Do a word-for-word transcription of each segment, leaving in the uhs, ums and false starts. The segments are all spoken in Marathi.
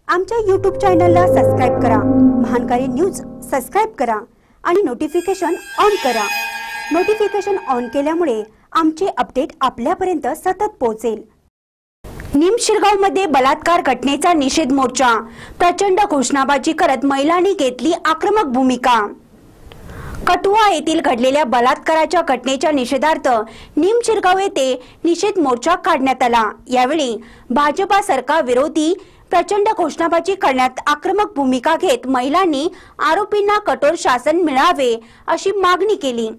आमच्या यूट्यूब चॅनलला सबस्क्राइब करा, महानकारी न्यूज सबस्क्राइब करा आणि नोटिफिकेशन ऑन करा। नोटिफिकेशन ऑन केल्यामुळे आमचे अपडेट आपल्यापर्यंत सतत पोहोचेल। निमशिरगाव मध्ये बलात्कार घटनेचा निषेध मोर्चा, प्रचंड घोषणाबाजी करत महिलांनी घेतली आक्रमक भूमिका। कठुआ येथील घडलेल्या बलात्काराच्या घटनेच्या निषेधार्थ निमशिरगाव येथे निषेध मोर्चा काढण्यात आला। यावेळी भाजपा सरकार विरोधी प्रचंड घोषणाबाजी करण्यात आक्रमक भूमिका घेत महिलांनी आरोपींना कठोर शासन मिळावे अशी मागणी केली।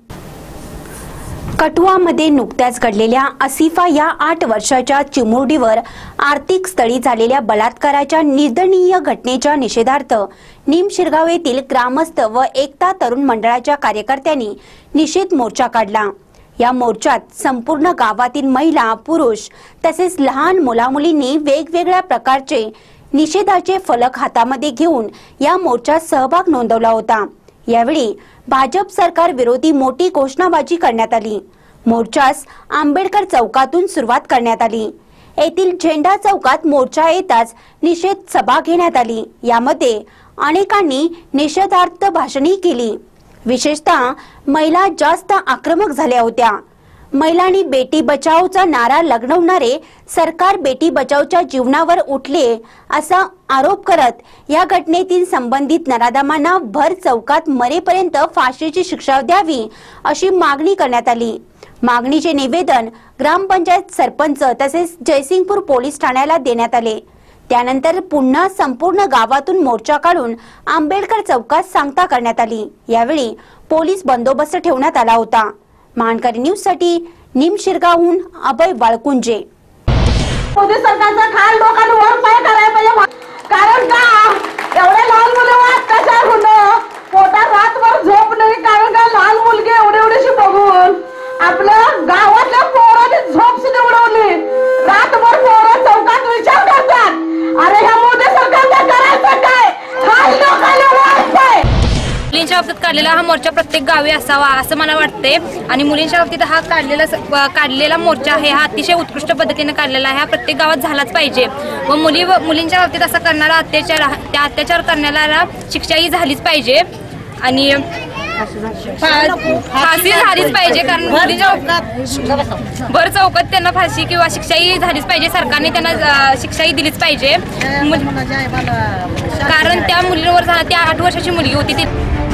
कठुआमध्ये नुकत्याच घडलेल्या आसिफा या आठ वर्षाच्या चिमुरडीवर आर्थिक स्थळी झालेल्या बलात्काराच्या निंदनीय घटनेच्या निषेधार्थ निमशिरगाव येथील ग्रामस्थ व एकता तरुण मंडळाच्या कार्यकर्त्यांनी निषेध मोर्चा काढला। या मोर्चात संपूर्ण गावातील महिला, पुरुष तसेच लहान मुलामुलींनी वेगवेगळ्या प्रकारचे निषेधाचे फलक हातामध्ये घेऊन या मोर्चात सहभाग नोंदवला होता। यावेळी भाजप सरकार विरोधी मोठी घोषणाबाजी करण्यात आली। मोर्चास आंबेडकर चौकातून सुरुवात करण्यात आली। येथील झेंडा चौकात मोर्चा येताच निषेध सभा घेण्यात आली। यामध्ये अनेकांनी निषेधार्थ भाषणे केली। विशेषतः महिला जास्त आक्रमक झाल्या होत्या। महिलांनी बेटी बचाओचा नारा लगवणारे सरकार बेटी बचाओच्या जीवनावर उठले असा आरोप करत या घटनेतील संबंधित नराधमांना भर चौकात मरेपर्यंत फाशीची शिक्षा द्यावी अशी मागणी करण्यात आली। मागणीचे निवेदन ग्रामपंचायत सरपंच तसेच जयसिंगपूर पोलीस ठाण्याला देण्यात आले। त्यानंतर पुन्हा संपूर्ण गावातून मोर्चा काढून आंबेडकर चौकात सांगता करण्यात आली। यावेळी पोलीस बंदोबस्त ठेवण्यात आला होता। महानकारी न्यूज साठी निमशिरगावहून अभय बाळकुंजे। मोदी सरकारचा खाल लोकांनी वर पाय करायला पाहिजे, कारण का एवढे लहान मुलं अत्याचार होणं, पोटात रातभर झोप नाही, कारण का लहान मुलगी एवढे एवढीशी बघून आपल्या गावातल्या पोरांनी झोप सुद्धा उडवली। रातभर पोरं चौकात विचार करतात, अरे ह्या मोदी सरकारने करायचं काय? खाल लोकांनी वर पाय। मुलींच्या बाबतीत काढलेला हा मोर्चा प्रत्येक गावी असावा असं मला वाटते आणि मुलींच्या बाबतीत हा काढलेला काढलेला मोर्चा आहे हा अतिशय उत्कृष्ट पद्धतीने काढलेला आहे। हा प्रत्येक गावात झालाच पाहिजे व मुली मुलींच्या बाबतीत असा करणारा अत्याचार त्या अत्याचार करण्याला शिक्षाही झालीच पाहिजे आणि फाशी झालीच पाहिजे, कारण मुलींच्या भर चौकात त्यांना फाशी किंवा शिक्षाही झालीच पाहिजे। सरकारने त्यांना शिक्षाही दिलीच पाहिजे, कारण त्या मुलींवर झाला, त्या आठ वर्षाची मुलगी होती ती